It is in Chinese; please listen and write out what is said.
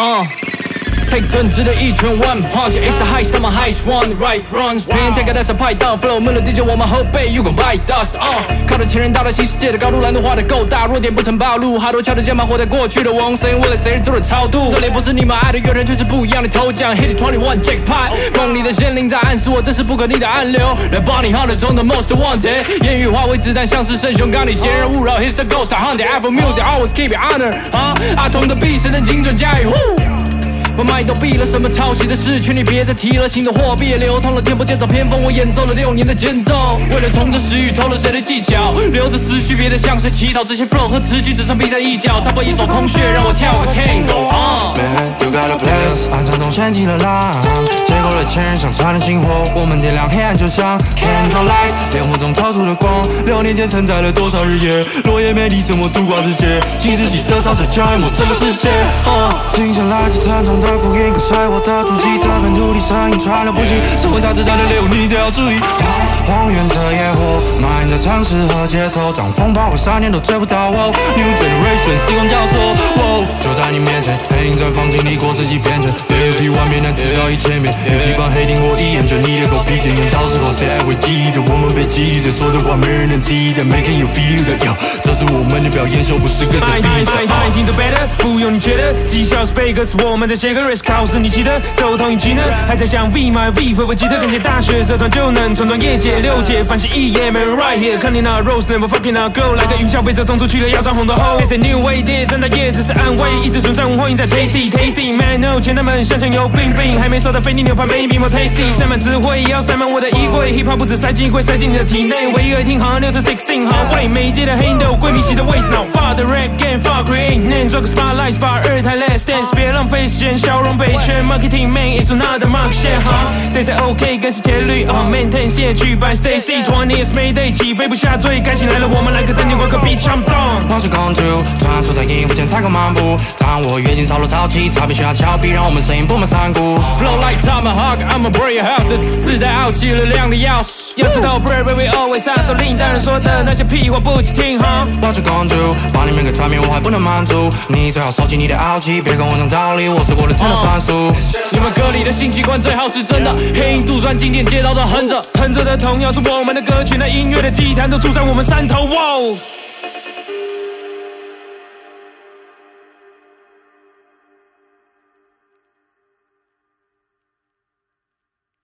Take 正直的一拳 one punch It's the heist, I'm a heist one right runs 别人 take it as a 派档 flow 没了地就我们后背 You gon' bite dust 靠着前人到达新世界的高度蓝图画得够大弱点不曾暴露 好多敲着肩膀活在过去的我声音为了谁做了超度这里不是你们爱的乐人却是不一样的头奖 Hit it 21 jackpot 梦里的仙灵在暗示我这是不可逆的暗流来把你号的中的 most wanted 言语化为子弹像是圣雄钢铁邪人勿扰 He's the ghost I hunt the Afro music always keep it honor 阿童的 beat 谁能精准驾驭把麦都闭了，什么抄袭的事，请你别再提了。新的货币也流通了，天不见走偏锋，我演奏了6年的间奏。为了从这食欲偷了谁的技巧，留着思绪，别再向谁乞讨。这些 flow 和词句只剩冰山一角，差不多一手空穴，让我跳个 tango。 Man, you got a place， 暗场中掀起了浪，结果了前人想穿的星火，我们点亮黑暗就像 candlelight， 烈火中透出的光。6年前承载了多少日夜，落叶美丽什么度过世界，新世纪的潮水将淹没这个世界。停下来自沉重的福音，跟随我的足迹，这片土地声音传了不息，社会大时代的猎物你都要注意。荒原着野火，蔓延着城市和街头，长风暴会3年都追不到我。New generation 时光交错，就在你面前，黑影绽放经历过世纪变迁 ，VIP 万变能至少1000遍，有几把黑顶我一眼就你的狗屁检验，到时候谁还会记得我们被记着说的话没人能记得 ，Making you feel 的，这是我们的表演秀，不是个比赛。 听得 better， 不用你觉得，绩效是背歌词，我们在写个 risk， 考试你记得，都同一技能，还在想 V my V， 分记得跟着大学社团就能闯业界6届，反省1页，没人 right here， 看你那 rose never fucking not go， 来个云消费者冲出去了，要装红的后。They say new way， 站在叶子是安慰，一直存在文化音在 tasty man no， 前男们像枪有病，还没熟的非你牛排 maybe more tasty， 塞满智慧也要塞满我的衣柜 ，hip hop 不止塞进衣柜，塞进你的体内，唯一耳听行6至16行位，每一届的黑影都有闺蜜系的 waist now， fuck the rap game，fuck create name， 做个 spotlight spot 2台 last dance， 别浪费时间，笑容被圈 marketing man is another mark shit They say OK 更是铁律maintain 谢去 by Stacy 20 years Mayday 起飞不下坠，该醒来了，我们来个登顶过个 beat jump down。 我是公主，传说在音符前踩个漫步，掌握乐境潮流潮起，差别需要峭壁，让我们声音布满山谷。 Flow like tomahawk, I'ma break your houses， 自带傲气力量的钥匙。 要知道 break we always out， 手令大人说的那些屁话不去听哈。 我是公主，把你们给团灭，我还不能满足，你最好收起你的傲气，别跟我讲道理，我说过的真的算数。 你们歌里的性器官最好是真的，黑影杜撰经典街道的哼着的童谣是我们的歌曲，那音乐的祭坛都住在我们山头。哇！